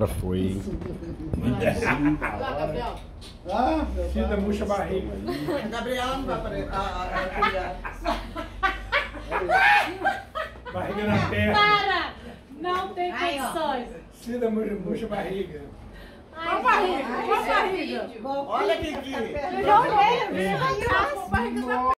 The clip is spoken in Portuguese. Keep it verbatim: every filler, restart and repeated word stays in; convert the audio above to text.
Foi, hein? Lá, Gabriel. Ah, Cida murcha a barriga. A Gabriela não vai aparecer. A Barriga na perna. Para! Não tem condições. Cida murcha a barriga. Qual barriga? Qual barriga? Olha aqui, aqui. Eu não vejo.